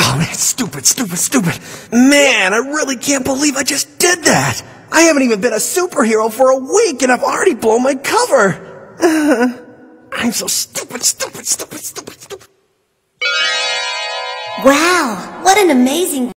Oh man, stupid. Man, I really can't believe I just did that. I haven't even been a superhero for a week and I've already blown my cover. I'm so stupid. Wow, what an amazing